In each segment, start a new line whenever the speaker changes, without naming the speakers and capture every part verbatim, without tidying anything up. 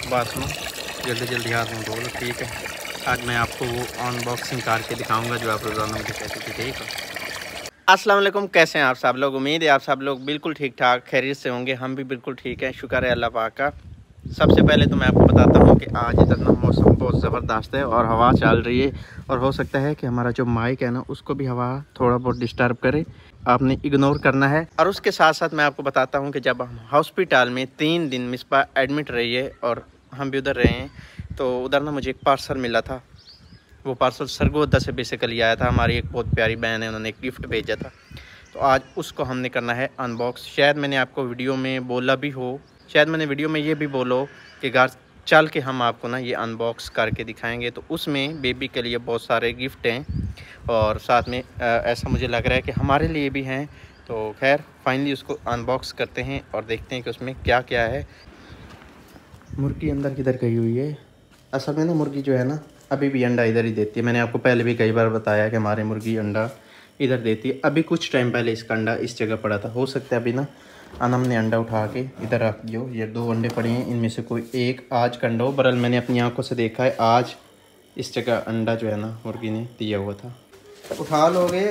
बस में जल्दी जल्दी हाथ में बोलो, ठीक है। आज मैं आपको वो अनबॉक्सिंग करके दिखाऊंगा जो आप रोज़ाना मुझे कहते थे, ठीक है। अस्सलाम वालेकुम, कैसे हैं आप सब लोग? उम्मीद है आप सब लोग बिल्कुल ठीक ठाक खैरियत से होंगे। हम भी बिल्कुल ठीक हैं, शुक्र है अल्लाह पाक का। सबसे पहले तो मैं आपको बताता हूँ कि आज इधर ना मौसम बहुत ज़बरदस्त है और हवा चल रही है, और हो सकता है कि हमारा जो माइक है ना उसको भी हवा थोड़ा बहुत डिस्टर्ब करे, आपने इग्नोर करना है। और उसके साथ साथ मैं आपको बताता हूँ कि जब हम हॉस्पिटल में तीन दिन मिसबा एडमिट रही है और हम भी उधर रहे हैं, तो उधर ना मुझे एक पार्सल मिला था। वो पार्सल सरगोदा से बेसिकली आया था। हमारी एक बहुत प्यारी बहन है, उन्होंने एक गिफ्ट भेजा था, तो आज उसको हमने करना है अनबॉक्स। शायद मैंने आपको वीडियो में बोला भी हो, शायद मैंने वीडियो में ये भी बोलो कि घर चल के हम आपको ना ये अनबॉक्स करके दिखाएंगे। तो उसमें बेबी के लिए बहुत सारे गिफ्ट हैं और साथ में आ, ऐसा मुझे लग रहा है कि हमारे लिए भी हैं। तो खैर फाइनली उसको अनबॉक्स करते हैं और देखते हैं कि उसमें क्या क्या है। मुर्गी अंदर किधर गई हुई है? असल में ना मुर्गी जो है ना अभी भी अंडा इधर ही देती है। मैंने आपको पहले भी कई बार बताया कि हमारी मुर्गी अंडा इधर देती है। अभी कुछ टाइम पहले इसका अंडा इस जगह पड़ा था। हो सकता है अभी ना अनम ने अंडा उठा के इधर रख दियो। ये दो अंडे पड़े हैं, इनमें से कोई एक आज का अंडा हो। बरल मैंने अपनी आंखों से देखा है, आज इस जगह अंडा जो है ना मुर्गी ने दिया हुआ था। उठा लोगे?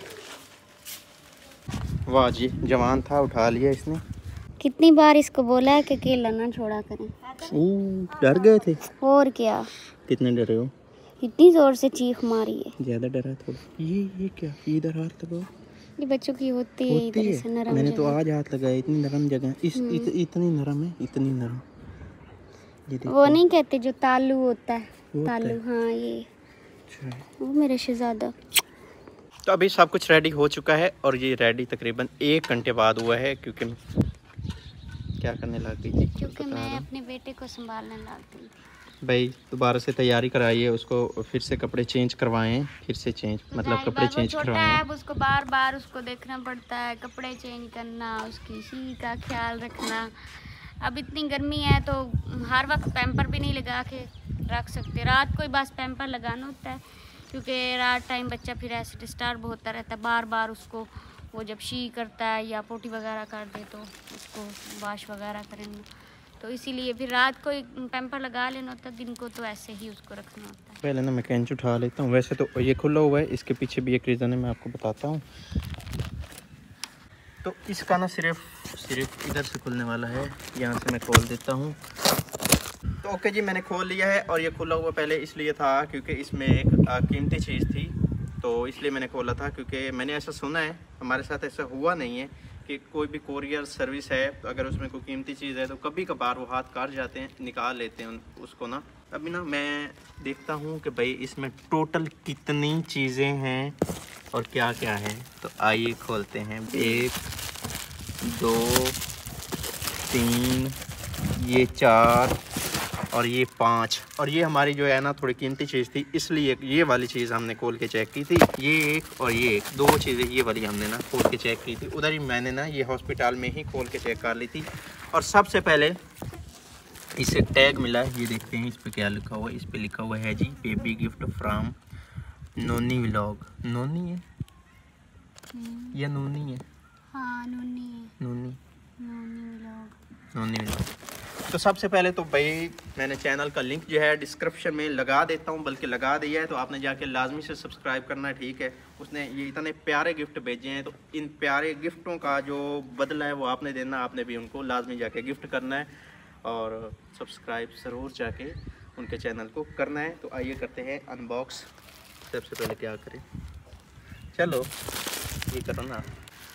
वाह जी, जवान था, उठा लिया इसने।
कितनी बार इसको बोला है कि अकेला ना छोड़ा करें।
डर गए थे?
और क्या,
कितने डरे हो?
इतनी जोर से चीख मारी है।
ज़्यादा डरा थोड़ा। ये ये क्या, इधर हाथ लगाओ।
ये बच्चों की होती है,
होती
इधर
है?
से नरम
मैंने तो
जगह।
आज हाथ लगाया, इतनी नरम जगह। इस इत, इतनी नरम है, इतनी नरम। ये देखो।
वो नहीं कहते जो तालू होता है,
वो
तालू,
है।
हाँ ये।
अच्छा।
वो मेरे शहजादा।
तो अभी सब कुछ रेडी हो चुका है और ये रेडी तकरीबन एक घंटे बाद हुआ है, क्योंकि क्या करने लग गई थी?
क्योंकि मैं अपने बेटे को संभालने लग गई थी।
भाई दोबारा से तैयारी कराइए, उसको फिर से कपड़े चेंज करवाएं, फिर से चेंज
तो
मतलब कपड़े चेंज
छोटा
करवाएं।
है, अब उसको बार बार उसको देखना पड़ता है, कपड़े चेंज करना, उसकी सी का ख्याल रखना। अब इतनी गर्मी है तो हर वक्त पैम्पर भी नहीं लगा के रख सकते, रात को ही बस पैम्पर लगाना होता है, क्योंकि रात टाइम बच्चा फिर ऐसे डिस्टर्ब होता रहता है बार बार। उसको वो जब शी करता है या पोटी वगैरह कर दे तो उसको वाश वगैरह करेंगे, तो इसीलिए फिर रात को ही पैम्पर लगा लेना होता है, दिन को तो ऐसे ही उसको रखना होता है।
पहले ना मैं कैंच उठा लेता हूँ। वैसे तो ये खुला हुआ है, इसके पीछे भी एक रीज़न है, मैं आपको बताता हूँ। तो इसका ना सिर्फ सिर्फ इधर से खुलने वाला है, यहाँ से मैं खोल देता हूँ। तो ओके जी, मैंने खोल लिया है और ये खुला हुआ पहले इसलिए था क्योंकि इसमें एक कीमती चीज़ थी, तो इसलिए मैंने खोला था। क्योंकि मैंने ऐसा सुना है, हमारे साथ ऐसा हुआ नहीं है कि कोई भी कोरियर सर्विस है तो अगर उसमें कोई कीमती चीज़ है तो कभी कभार वो हाथ काट जाते हैं, निकाल लेते हैं उसको ना। अभी ना मैं देखता हूँ कि भाई इसमें टोटल कितनी चीज़ें हैं और क्या क्या है। तो आइए खोलते हैं। एक, दो, तीन, ये चार और ये पाँच, और ये हमारी जो है ना थोड़ी कीमती चीज़ थी, इसलिए ये वाली चीज़ हमने खोल के चेक की थी। ये एक और ये एक, दो चीज़ें ये वाली हमने ना खोल के चेक की थी। उधर ही मैंने ना ये हॉस्पिटल में ही खोल के चेक कर ली थी। और सबसे पहले इसे टैग मिला है, ये देखते हैं इस पर क्या लिखा हुआ है। इस पर लिखा हुआ है जी, baby gift from Noni vlog. Noni है या नोनी है?
हाँ नूनी है।
नोनी
नूनी व्लॉग।
नोनी व्लॉग। तो सबसे पहले तो भाई मैंने चैनल का लिंक जो है डिस्क्रिप्शन में लगा देता हूँ, बल्कि लगा दिया है, तो आपने जाके लाजमी से सब्सक्राइब करना है, ठीक है। उसने ये इतने प्यारे गिफ्ट भेजे हैं, तो इन प्यारे गिफ्टों का जो बदला है वो आपने देना, आपने भी उनको लाजमी जाके गिफ्ट करना है और सब्सक्राइब ज़रूर जाके उनके चैनल को करना है। तो आइए करते हैं अनबॉक्स। सबसे पहले क्या करें, चलो ये करो ना।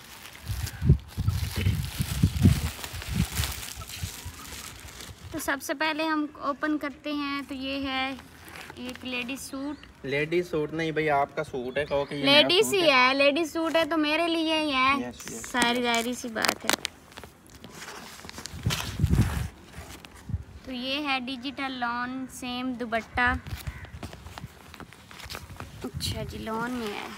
तो सबसे पहले हम ओपन करते हैं, तो ये है एक लेडीज सूट।
लेडीज सूट नहीं भाई, आपका सूट है, कहो कि ये
लेडीज ही है, लेडीज सूट है तो मेरे लिए ही है।
Yes, yes.
सारी जाहिर सी बात है। तो ये है डिजिटल लॉन सेम दुपट्टा। अच्छा जी, लॉन में है।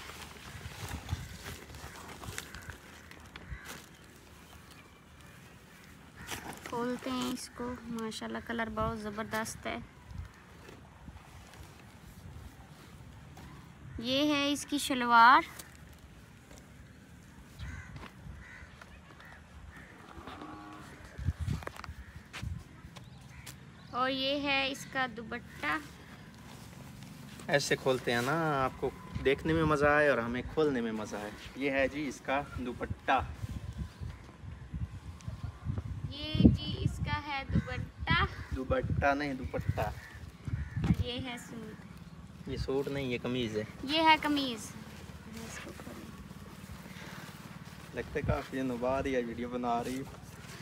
खोलते हैं इसको। माशाल्लाह कलर बहुत ज़बरदस्त है। ये है इसकी शलवार। और ये है इसका दुपट्टा।
ऐसे खोलते हैं ना, आपको देखने में मज़ा आए और हमें खोलने में मज़ा आए। ये है जी इसका दुपट्टा।
ये जी इसका है दुपट्टा।
दुपट्टा नहीं, दुपट्टा।
और ये है सूट।
ये सूट नहीं, ये कमीज़ है।
ये है कमीज़। इसको खोलें।
लगता है काफ़ी दिनों बाद ये वीडियो बना रही हूँ।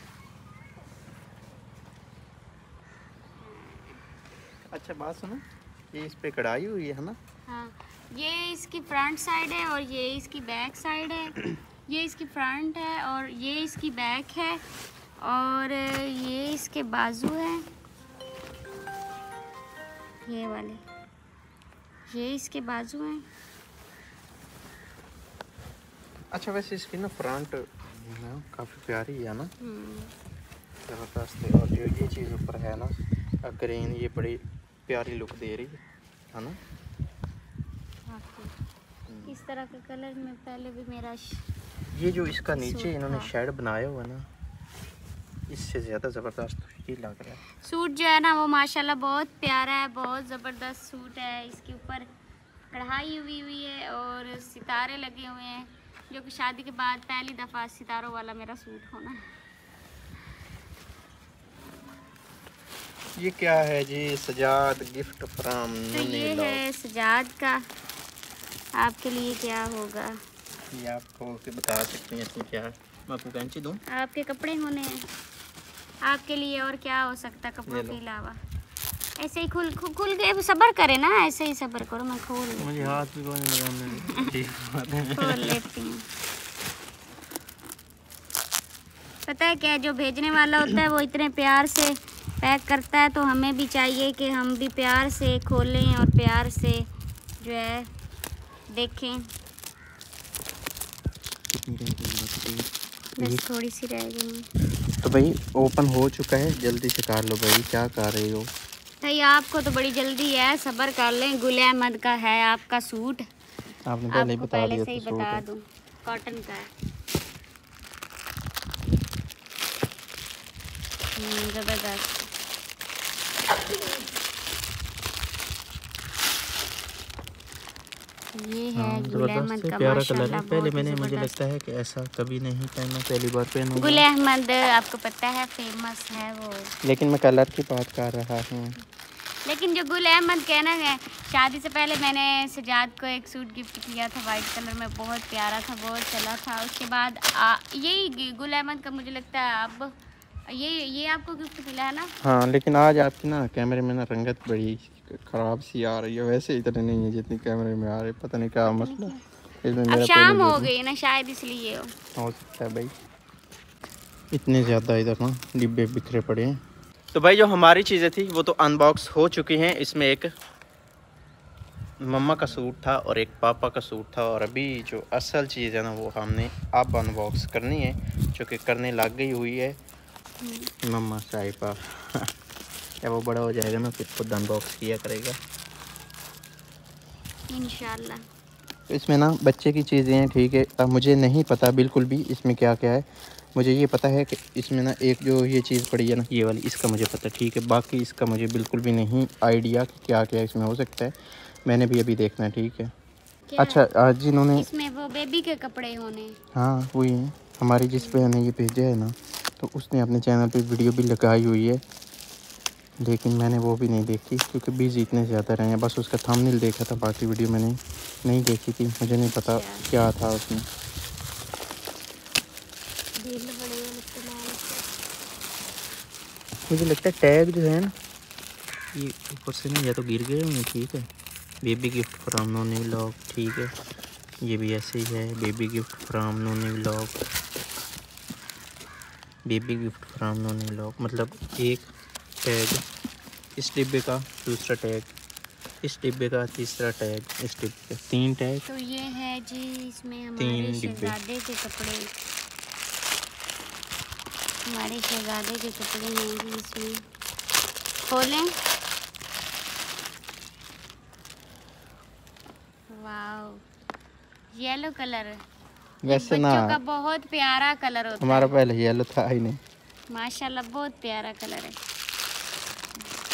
अच्छा बात सुनो, ये इस पे कढ़ाई हुई है ना?
हाँ, ये इसकी फ्रंट साइड है और ये इसकी बैक साइड है। ये इसकी फ्रंट है और ये इसकी बैक है और ये इसके बाजू है, ये वाले, ये इसके बाजू हैं।
अच्छा वैसे इसकी ना फ्रंट काफ़ी प्यारी है ना,
हम्म,
ज़बरदस्त है। और जो ये चीज़ ऊपर है ना ग्रीन, ये बड़ी प्यारी लुक दे रही है ना।
इस तरह के कलर में पहले भी मेरा
ये जो इसका नीचे
सूट
इन्होंने
था।
शेड बनाया हुआ ना, इससे ज़्यादा ज़बरदस्त ये लग रहा है।
सूट जो है ना वो माशाल्लाह बहुत प्यारा है, बहुत ज़बरदस्त सूट है। इसके ऊपर कढ़ाई हुई हुई है और सितारे लगे हुए हैं, जो कि शादी के बाद पहली दफ़ा सितारों वाला मेरा सूट होना है।
ये क्या है जी? सजाद गिफ्ट फ्रॉम
तो ये है सजाद का, आपके लिए क्या होगा?
ये आपको के बता सकते हैं इसमें क्या है। मैं आपको कैंची दूँ?
आपके कपड़े होने हैं आपके लिए, और क्या हो सकता है कपड़ों के अलावा। ऐसे ही खुल खुल, खुल के सब्र करे ना, ऐसे ही सब्र करो, मैं खोल लेती
मुझे हाथ भी कोई नहीं
खोल लेती हूँ। पता है क्या, जो भेजने वाला होता है वो इतने प्यार से पैक करता है, तो हमें भी चाहिए कि हम भी प्यार से खोलें और प्यार से जो है देखें। बस थोड़ी सी रह गई।
तो भाई ओपन हो चुका है, जल्दी से कर लो भाई। क्या कर रहे हो
भाई? आपको तो बड़ी जल्दी है, सब्र कर लें। गुल अहमद का है आपका सूट,
आपने पहले ही
आपको
बता
पहले
दिया
से ही
था, सूट
बता
है।
दूं, कॉटन का है। हम्म, जबरदस्त। ये है
हाँ,
गुल
जबरदस्त
अहमद
है,
का,
प्यारा कलर है।
माशाल्लाह
पहले
बहुत
मैंने मुझे
जबरदस्त।
लगता है कि ऐसा कभी नहीं पहना, पहली बार पहनूंगा।
गुल अहमद आपको पता है फेमस है वो,
लेकिन मैं कलर की बात कर रहा हूँ।
लेकिन जो गुल अहमद कहना है, शादी से पहले मैंने सजाद को एक सूट गिफ्ट किया था वाइट कलर में, बहुत प्यारा था, बहुत चला था। उसके बाद आ, यही गुल अहमद का मुझे लगता है अब ये ये आपको गिफ्ट मिला है ना।
हाँ लेकिन आज आपकी ना कैमरे में ना रंगत बड़ी ख़राब सी आ रही है, वैसे इतनी नहीं है जितनी कैमरे में आ रही है। पता नहीं क्या मसला इसमें।
अब
मेरा
शाम हो गई ना शायद, इसलिए हो
हो सकता है भाई। इतने ज़्यादा इधर ना डिब्बे बिखरे पड़े हैं। तो भाई जो हमारी चीज़ें थी वो तो अनबॉक्स हो चुकी हैं। इसमें एक मम्मा का सूट था और एक पापा का सूट था, और अभी जो असल चीज़ है ना वो हमने अब अनबॉक्स करनी है, जो कि करने लग गई हुई है मम्मा साहिबा। जब वो बड़ा हो जाएगा ना फिर खुद अनबॉक्स किया करेगा
इंशाल्लाह।
तो इसमें ना बच्चे की चीज़ें हैं, ठीक है। अब मुझे नहीं पता बिल्कुल भी इसमें क्या क्या है। मुझे ये पता है कि इसमें ना एक जो ये चीज़ पड़ी है ना, ये वाली, इसका मुझे पता, ठीक है। बाकी इसका मुझे बिल्कुल भी नहीं आइडिया कि क्या क्या इसमें हो सकता है। मैंने भी अभी देखना है, ठीक है। अच्छा आज जिन्होंने
इसमें वो बेबी के कपड़े होने,
हाँ वही है हमारी जिस पे ने ये भेजा है ना, तो उसने अपने चैनल पे वीडियो भी लगाई हुई है, लेकिन मैंने वो भी नहीं देखी क्योंकि बिजी इतने ज़्यादा रहे हैं। बस उसका थंबनेल देखा था, बाकी वीडियो मैंने नहीं देखी थी, मुझे नहीं पता क्या था उसमें। मुझे लगता है टैग जो है ना ये ऊपर से नहीं, या तो गिर गए होंगे, ठीक है। Baby gift from Noni vlog, ठीक है। ये भी ऐसे ही है, baby gift from Noni vlog, baby gift from Noni vlog. मतलब एक टैग इस डिब्बे का, दूसरा टैग इस डिब्बे का, तीसरा टैग इस डिब्बे का, तीन टैग।
तो ये है जी इसमें हमारे
तीन डिब्बे।
शहजादे के कपड़े, हमारे शहजादे के कपड़े हैं जी। इसमें खोलें, वाओ येलो कलर,
वैसे
बच्चों
ना
का बहुत प्यारा कलर होता
हमारा
है।
पहले येलो था ही नहीं।
माशाल्लाह बहुत प्यारा कलर है।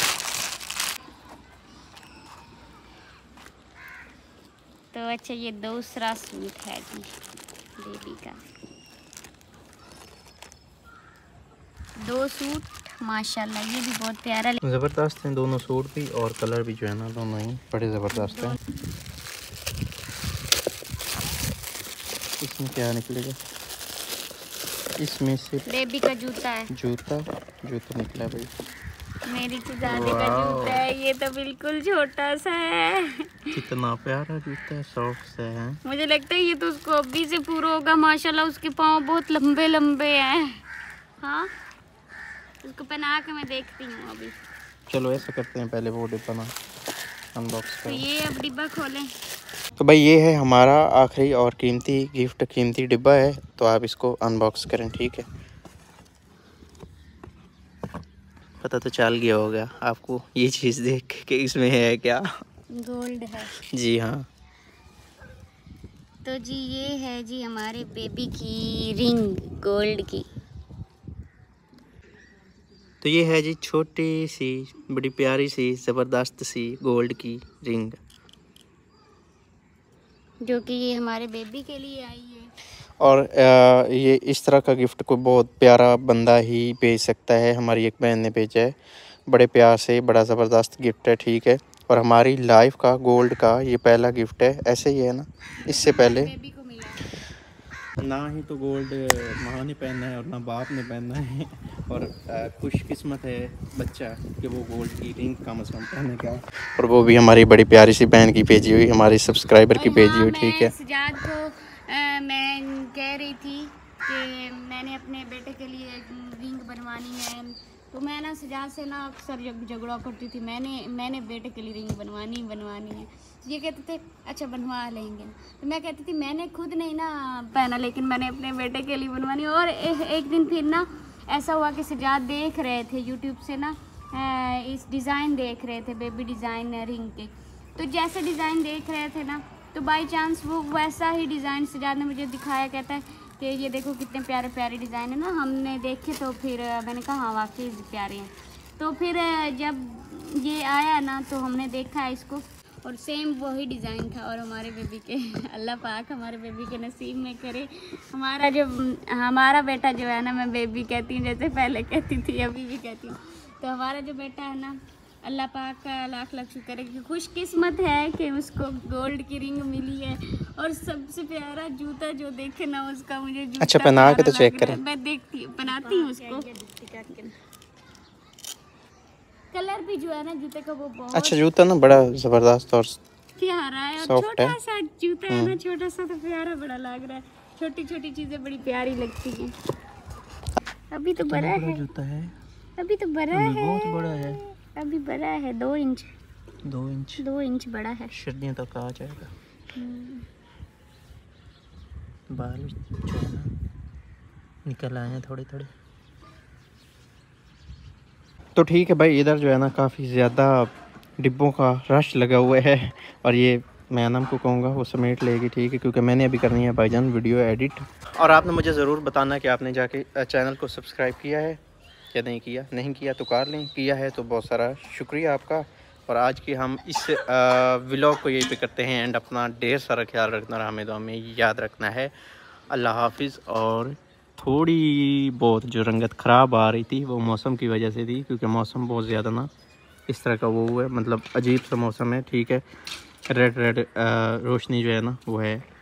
तो अच्छा ये दूसरा सूट है जी बेबी का। दो सूट माशाल्लाह, ये भी बहुत प्यारा
ज़बरदस्त हैं दोनों सूट भी, और कलर भी जो है ना दोनों ही बड़े ज़बरदस्त हैं। इसमें क्या निकलेगा? इसमें से
बेबी का जूता है।
जूता जूता निकला भाई।
मेरी शहजादी का जूता है, ये तो बिल्कुल छोटा सा है।
कितना प्यारा जूता है, सॉफ्ट से है।
मुझे लगता है ये तो उसको अभी से पूरा होगा माशाल्लाह, उसके पाँव बहुत लंबे लंबे हैं। हाँ, उसको पहना के मैं देखती हूँ अभी।
चलो ऐसा करते हैं, पहले वो डिब्बा ना अनबॉक्स
तो
करें।
ये अब डिब्बा खोलें।
तो भाई ये है हमारा आखिरी और कीमती गिफ्ट, कीमती डिब्बा है, तो आप इसको अनबॉक्स करें, ठीक है। पता तो चल गया होगा आपको ये चीज़ देख के इसमें है क्या?
गोल्ड है
जी हाँ।
तो जी ये है जी हमारे बेबी की रिंग गोल्ड की।
तो ये है जी छोटी सी बड़ी प्यारी सी ज़बरदस्त सी गोल्ड की रिंग,
जो कि ये हमारे बेबी के लिए आई है।
और आ, ये इस तरह का गिफ्ट कोई बहुत प्यारा बंदा ही भेज सकता है। हमारी एक बहन ने भेजा है, बड़े प्यार से, बड़ा ज़बरदस्त गिफ्ट है, ठीक है। और हमारी लाइफ का गोल्ड का ये पहला गिफ्ट है, ऐसे ही है ना, इससे पहले
बेबी को मिला
ना ही तो गोल्ड माँ ने पहना है और ना बाप ने पहना है, और खुशकिस्मत है बच्चा कि वो गोल्ड की रिंग कम से कम पहने का, और वो भी हमारी बड़ी प्यारी सी बहन की भेजी हुई, हमारी सब्सक्राइबर की भेजी हुई, ठीक है।
सजाद को आ, मैं कह रही थी कि मैंने अपने बेटे के लिए रिंग बनवानी है, तो मैं ना सजाद से ना अक्सर झगड़ा करती थी, मैंने मैंने बेटे के लिए रिंग बनवानी बनवानी है। तो ये कहते थे अच्छा बनवा लेंगे, तो मैं कहती थी मैंने खुद नहीं ना पहना, लेकिन मैंने अपने बेटे के लिए बनवानी। और ए, एक दिन फिर ना ऐसा हुआ कि सजाद देख रहे थे यूट्यूब से ना इस डिज़ाइन देख रहे थे, बेबी डिज़ाइन रिंग के। तो जैसे डिज़ाइन देख रहे थे ना, तो बाय चांस वो वैसा ही डिज़ाइन सजाद ने मुझे दिखाया, कहता है कि ये देखो कितने प्यारे प्यारे डिज़ाइन है ना। हमने देखे तो फिर मैंने कहा हाँ वाकई प्यारे हैं। तो फिर जब ये आया ना तो हमने देखा इसको, और सेम वही डिज़ाइन था। और हमारे बेबी के अल्लाह पाक हमारे बेबी के नसीब में करे, हमारा जो हमारा बेटा जो है ना, मैं बेबी कहती हूँ जैसे पहले कहती थी अभी भी कहती हूँ, तो हमारा जो बेटा है ना, अल्लाह पाक का लाख लाख शुक्र है कि खुशकिस्मत है कि उसको गोल्ड की रिंग मिली है। और सबसे प्यारा जूता जो देखे ना उसका, मुझे जूता
अच्छा पहना के तो चेक करें,
मैं देखती हूँ पहनाती हूँ उसको। कलर भी जो है ना जूते का वो बहुत
अच्छा जूता ना बड़ा ज़बरदस्त और
प्यारा है, और
सॉफ्ट
छोटा
है।
सा जूता है ना, छोटा सा तो प्यारा बड़ा लग रहा है। छोटी छोटी चीजें बड़ी प्यारी लगती हैं। अभी तो बड़ा है,
जूता है,
अभी तो बड़ा है,
बहुत बड़ा है,
अभी बड़ा है, दो इंच
दो इंच
दो इंच बड़ा है।
सर्दियों तक आ जाएगा। बाल जो है ना निकल आए हैं थोड़े थोड़े। तो ठीक है भाई, इधर जो है ना काफ़ी ज़्यादा डिब्बों का रश लगा हुआ है, और ये मैं अनम को कहूँगा वो समेट लेगी, ठीक है, क्योंकि मैंने अभी करनी है भाईजान वीडियो एडिट। और आपने मुझे ज़रूर बताना कि आपने जाके चैनल को सब्सक्राइब किया है या नहीं किया। नहीं किया तो कर लें, किया है तो बहुत सारा शुक्रिया आपका। और आज की हम इस व्लॉग को यहीं पे करते हैं एंड अपना ढेर सारा ख्याल रखना, और हमें तो हमें याद रखना है। अल्लाह हाफिज़। और थोड़ी बहुत जो रंगत ख़राब आ रही थी वो मौसम की वजह से थी, क्योंकि मौसम बहुत ज़्यादा ना इस तरह का वो है, मतलब अजीब सा मौसम है, ठीक है। रेड रेड रोशनी जो है ना वो है।